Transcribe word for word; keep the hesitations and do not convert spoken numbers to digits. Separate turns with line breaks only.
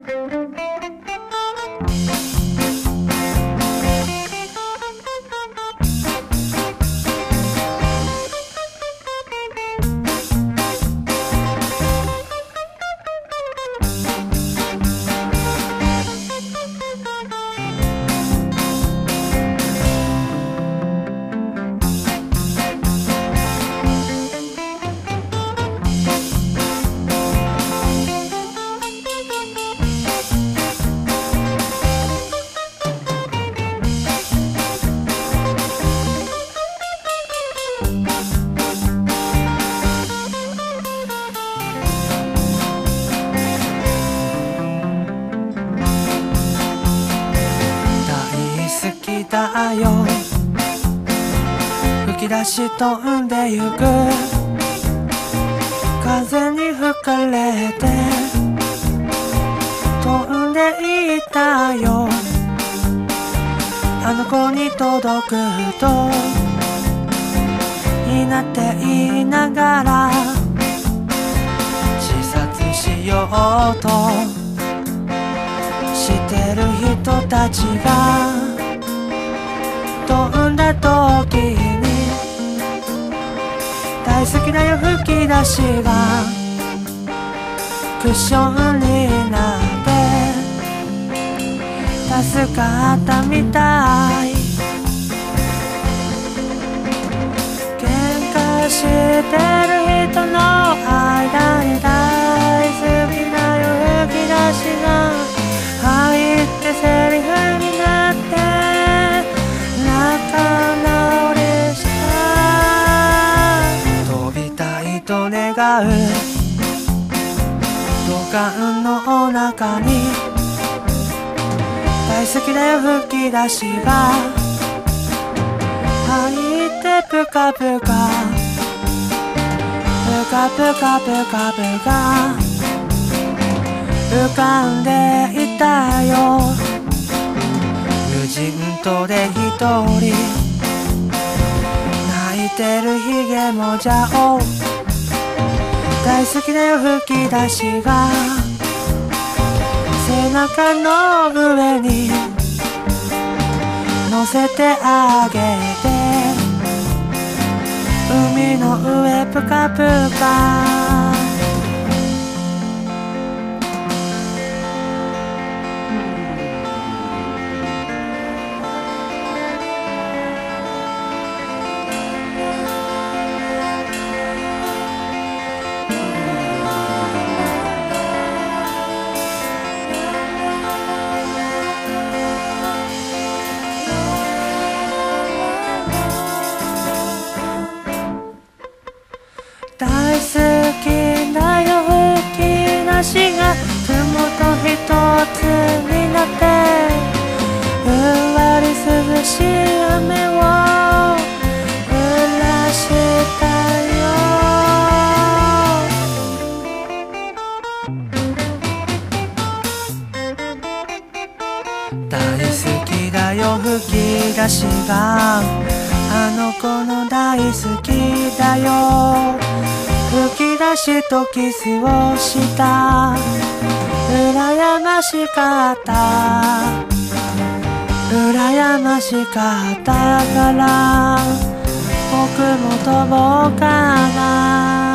だよ吹き出し飛んでゆく風に吹かれて飛んでいったよあの子に届くとになっていながら自殺しようとしてる人たちが飛んだ時に大好きだよ吹き出しがクッションになって助かったみたい喧嘩してる人の間に大好きだよ吹き出しが入ってセリフになって仲直りした飛びたいと願う土管の中に大好きだよ吹き出しが入ってぷかぷかぷかぷかぷかぷか浮かんでいたよ無人島で一人泣いてるひげもじゃお大好きだよ吹き出しが背中の上に乗せてあげて海の上ぷかぷか大好きだよ吹き出しが雲と一つになってふんわり涼しい雨を降らしたよ大好きだよ吹き出しがあの子の大好きだよ吹き出しとキスをした羨ましかった羨ましかったから僕も飛ぼうかな